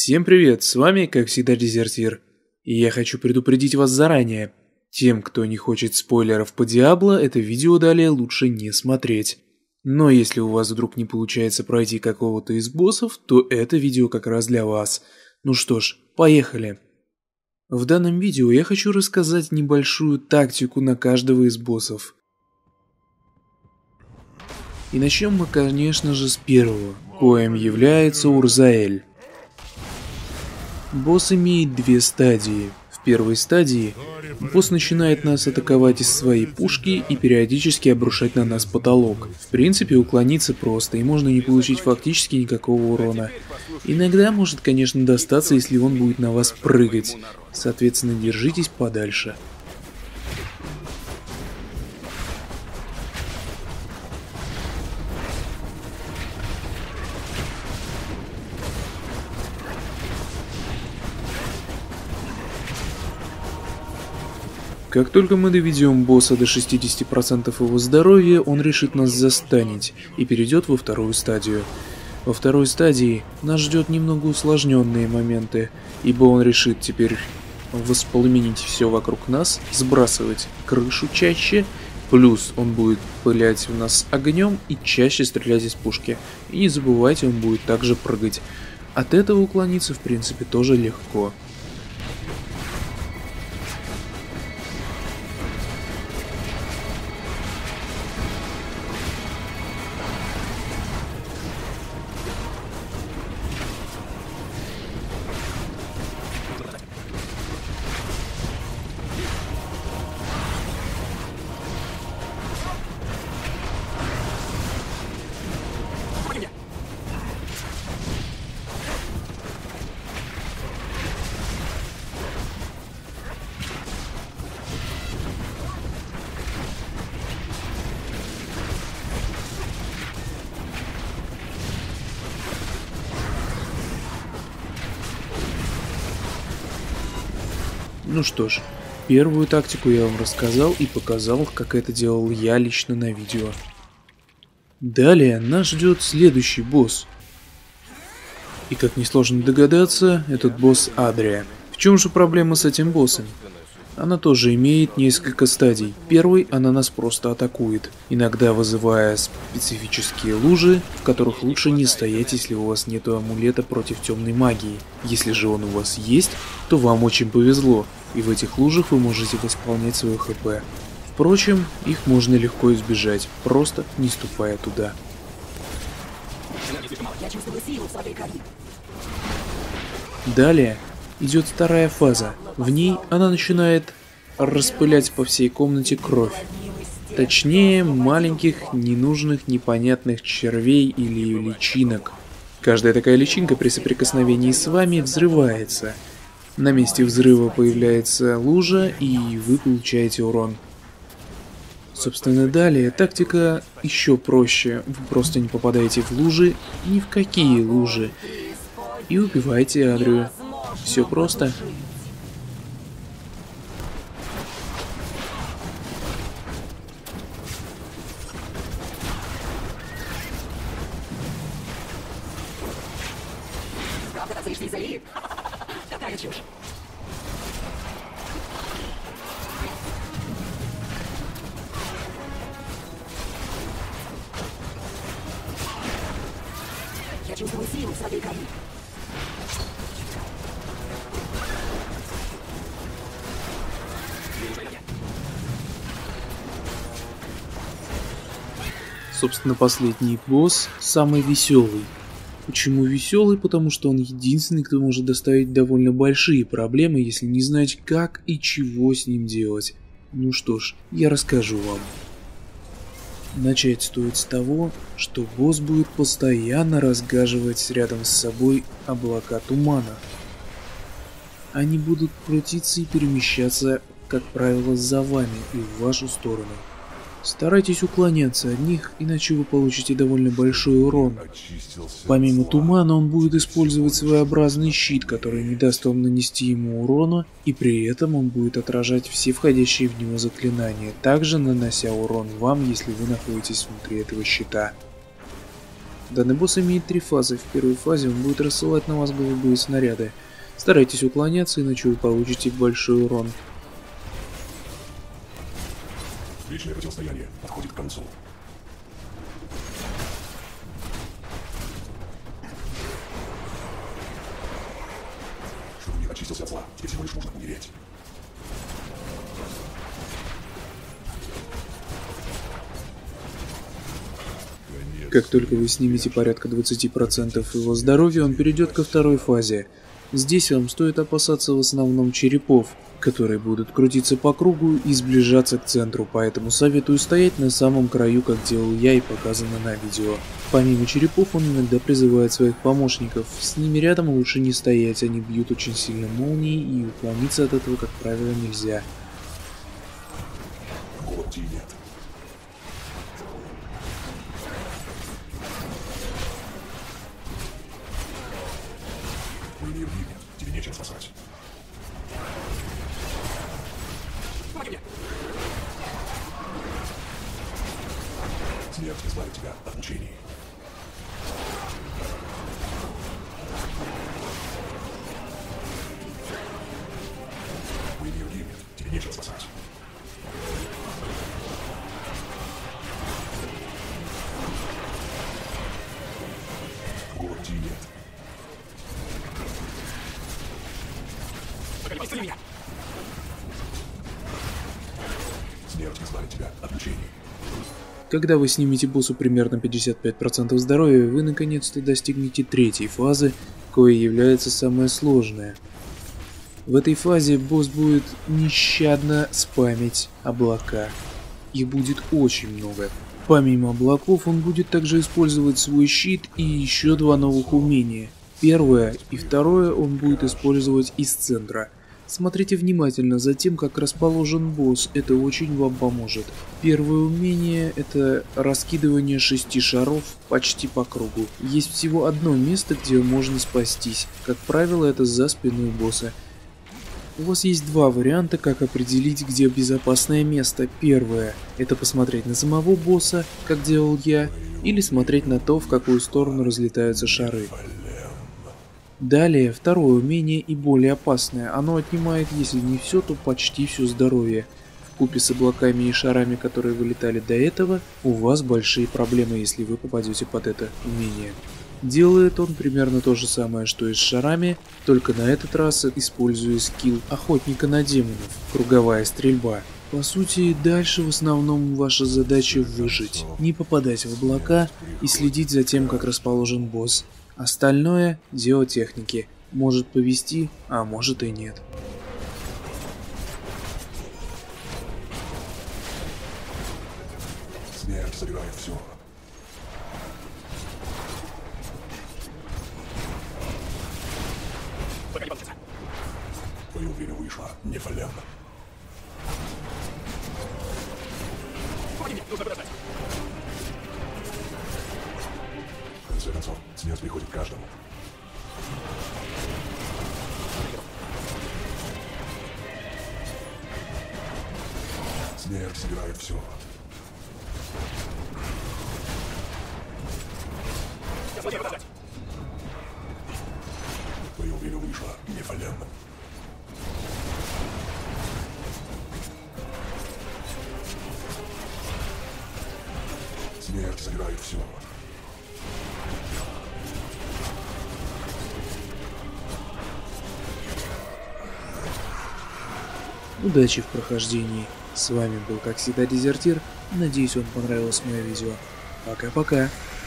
Всем привет, с вами, как всегда, Дезертир. И я хочу предупредить вас заранее. Тем, кто не хочет спойлеров по Диабло, это видео далее лучше не смотреть. Но если у вас вдруг не получается пройти какого-то из боссов, то это видео как раз для вас. Ну что ж, поехали. В данном видео я хочу рассказать небольшую тактику на каждого из боссов. И начнем мы, конечно же, с первого, коим является Урзаэль. Босс имеет две стадии. В первой стадии босс начинает нас атаковать из своей пушки и периодически обрушать на нас потолок. В принципе, уклониться просто, и можно не получить фактически никакого урона. Иногда может, конечно, достаться, если он будет на вас прыгать. Соответственно, держитесь подальше. Как только мы доведем босса до 60% его здоровья, он решит нас застанить и перейдет во вторую стадию. Во второй стадии нас ждет немного усложненные моменты, ибо он решит теперь воспламенить все вокруг нас, сбрасывать крышу чаще, плюс он будет пылять в нас огнем и чаще стрелять из пушки. И не забывайте, он будет также прыгать. От этого уклониться в принципе тоже легко. Ну что ж, первую тактику я вам рассказал и показал, как это делал я лично на видео. Далее нас ждет следующий босс. И как несложно догадаться, этот босс Адрия. В чем же проблема с этим боссом? Она тоже имеет несколько стадий. Первой она нас просто атакует, иногда вызывая специфические лужи, в которых лучше не стоять, если у вас нет амулета против темной магии. Если же он у вас есть, то вам очень повезло, и в этих лужах вы можете восполнять свое хп. Впрочем, их можно легко избежать, просто не ступая туда. Далее идет вторая фаза. В ней она начинает распылять по всей комнате кровь. Точнее, маленьких, ненужных, непонятных червей или личинок. Каждая такая личинка при соприкосновении с вами взрывается. На месте взрыва появляется лужа, и вы получаете урон. Собственно, далее тактика еще проще. Вы просто не попадаете в лужи, ни в какие лужи, и убиваете Адрию. Все просто. Я чувствую силу в своей крови. Собственно, последний босс самый веселый. Почему веселый? Потому что он единственный, кто может доставить довольно большие проблемы, если не знать, как и чего с ним делать. Ну что ж, я расскажу вам. Начать стоит с того, что босс будет постоянно разгаживать рядом с собой облака тумана. Они будут крутиться и перемещаться, как правило, за вами и в вашу сторону. Старайтесь уклоняться от них, иначе вы получите довольно большой урон. Помимо тумана, он будет использовать своеобразный щит, который не даст вам нанести ему урона, и при этом он будет отражать все входящие в него заклинания, также нанося урон вам, если вы находитесь внутри этого щита. Данный босс имеет 3 фазы. В первой фазе он будет рассылать на вас голубые снаряды. Старайтесь уклоняться, иначе вы получите большой урон. Вечное противостояние подходит к концу. Чтобы не очистился от зла, тебе всего лишь нужно умереть. Как только вы снимете порядка 20% его здоровья, он перейдет ко второй фазе. Здесь вам стоит опасаться в основном черепов, которые будут крутиться по кругу и сближаться к центру, поэтому советую стоять на самом краю, как делал я и показано на видео. Помимо черепов, он иногда призывает своих помощников. С ними рядом лучше не стоять, они бьют очень сильно молнией, и уклониться от этого, как правило, нельзя. Голоти нет. Вы не убили, тебе нечем спасать. Смерть избавит тебя от мучений. Вы не убили, тебе нечем спасать. Голоти нет. Смерть избавит тебя от мучений. Когда вы снимете боссу примерно 55% здоровья, вы наконец-то достигнете третьей фазы, коей является самая сложная. В этой фазе босс будет нещадно спамить облака. Их будет очень много. Помимо облаков, он будет также использовать свой щит и еще 2 новых умения. Первое и второе он будет использовать из центра. Смотрите внимательно за тем, как расположен босс, это очень вам поможет. Первое умение — это раскидывание 6 шаров почти по кругу. Есть всего одно место, где можно спастись. Как правило, это за спиной босса. У вас есть 2 варианта, как определить, где безопасное место. Первое — это посмотреть на самого босса, как делал я, или смотреть на то, в какую сторону разлетаются шары. Далее, второе умение и более опасное. Оно отнимает, если не все, то почти все здоровье. Вкупе с облаками и шарами, которые вылетали до этого, у вас большие проблемы, если вы попадете под это умение. Делает он примерно то же самое, что и с шарами, только на этот раз используя скилл охотника на демонов, круговая стрельба. По сути, дальше в основном ваша задача выжить, не попадать в облака и следить за тем, как расположен босс. Остальное – дело техники. Может повезти, а может и нет. Смерть забирает все. Твое время вышло, не фалям. В конце концов, смерть приходит к каждому. Смерть собирает все. Твое время вышло, не фалям. Смерть собирает все. Удачи в прохождении. С вами был, как всегда, Дезертир. Надеюсь, вам понравилось мое видео. Пока-пока.